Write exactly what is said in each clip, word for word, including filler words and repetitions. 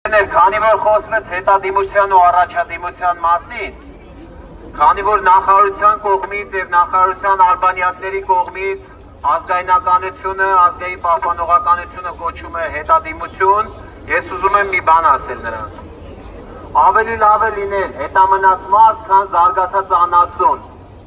Քանի որ խոսվեց հետադիմության ու առաջադիմության մասին, քանի որ նախարարության կողմից եւ նախարարության արբանյակների կողմից ազգայնականությունը, ազգային պահպանողականությունը կոչում է հետադիմություն, ես ուզում եմ մի բան ասել նրանց։ Ավելի լավ է լինել հետամնաց մարդ, քան զարգացած անասուն։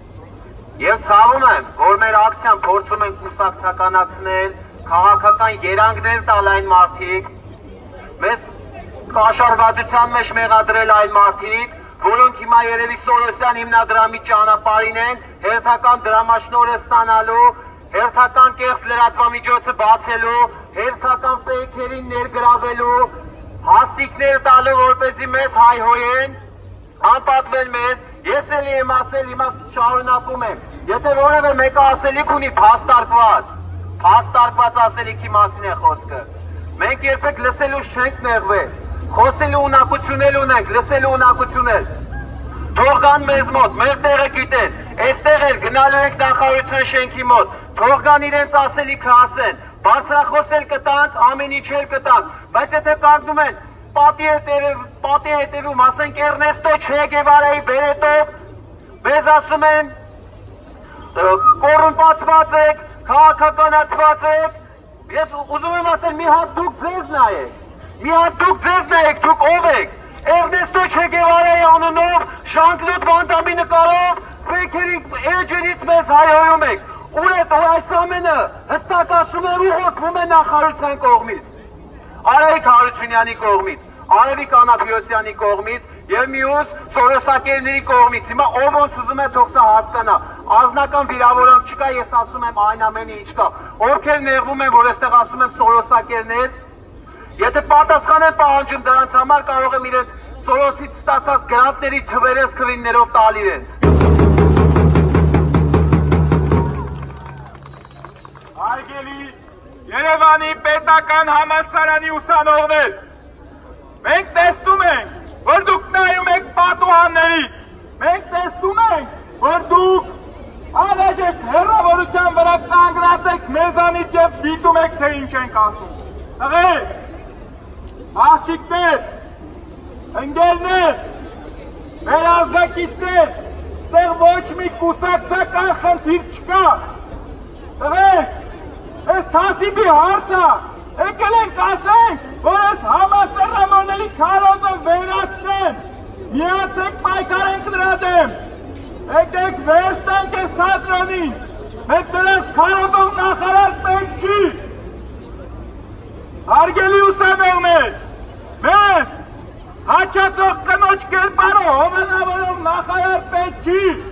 Եվ ցավում եմ, որ մեր ակցիան փորձում են կուսակցականացնել, քաղաքական երանգներ տալ այն մարդիկ, մեզ կաշառվածության մեջ մեղադրել այն մարդիկ, որոնք հիմա երևի Սորոսյան հիմնադրամի ճանապարհին են, հերթական դրամաշնորհ ստանալու, հերթական կեղծ լրատվամիջոցը բացելու, հերթական ֆեյքերին ներգրավելու, հաստիկներ տալու, որպեսզի մեզ հայհոյեն, անպատվեն մեզ, ես էլի եմ ասել, հիմա շարունակում եմ, եթե որևէ մեկը ասելիք ունի փաստարկված, փաստարկված ասելիքի մասին է խոսքը, մենք երբեք լսելուց չենք նեղվել, խոսելու ունակություն էլ ունենք, լսելու ունակություն էլ, թող գան մեզ մոտ, մեր տեղը գիտեն, այստեղ էլ գնալու ենք նախարարության շենքի մոտ, թող գան իրենց ասելիքը ասեն, բարձրախոսել կտանք, ամեն ինչ էլ կտանք, բայց եթե կանգնում են պատի հետևում, ասենք Էրնեստո Չե Գևարայի բերետով, մեզ ասում են կոռումպացված եք, քաղաքականացված եք, ես ուզում եմ ասել մի հատ դուք ձեզ նայեք, մի հատ դուք ձեզ նայեք, դուք ով եք, Էրնեստո Չե Գևարայի անունով, Ժան-Կլոդ Վան Դամի նկարով, ֆեյքերի էջերից մեզ հայհոյում եք, ուր է այս ամենը հստակ ասում է ու հոգվում է նախարարության կողմից, Արայիկ Հարությունյանի կողմից, Արևիկ Անապիոսյանի կողմից եւ մյուս Սորոսակերների կողմից, հիմա ով ոնց ուզում է թող սա հասկանա, անձնական վիրավորանք չկա, ես ասում եմ այն ամենը ինչ կա, ովքեր նեղվում են, որ այստեղ ասում եմ Սորոսակերներ, եթե պատասխան են պահանջում դրանց համար կարող եմ իրենց Սորոսից ստացած գրանտների թվերը սկրիններով տալ իրենց։ Արգելի Երևանի պետական համալսարանի ուսանողներ, մենք տեսնում ենք, որ դուք նայում եք պատուհաններից, մենք տեսնում ենք, որ դուք անհրաժեշտ հեռավորության վրա կանգնած եք մեզանից եւ դիտում եք, թե ինչ ենք ասում։ Տղեր, աղջիկներ, ընկերներ, մեր ազգակիցներ, այստեղ ոչ մի կուսակցական խնդիր չկա։ Տղեր, այս թասիբի հարցը, եկել ենք ասենք, որ այս համասեռամորների քարոզը վերացնեն, միացեք պայքարենք նրա դեմ, եկեք վերջ տանք այս թատրոնին, մեկ դրանց քարոզով նախարար պետք չի։ Հարգելի ուսանողներ, մեզ հաճածող կնոջ կերպարը հովանավորող նախարար պետք չի,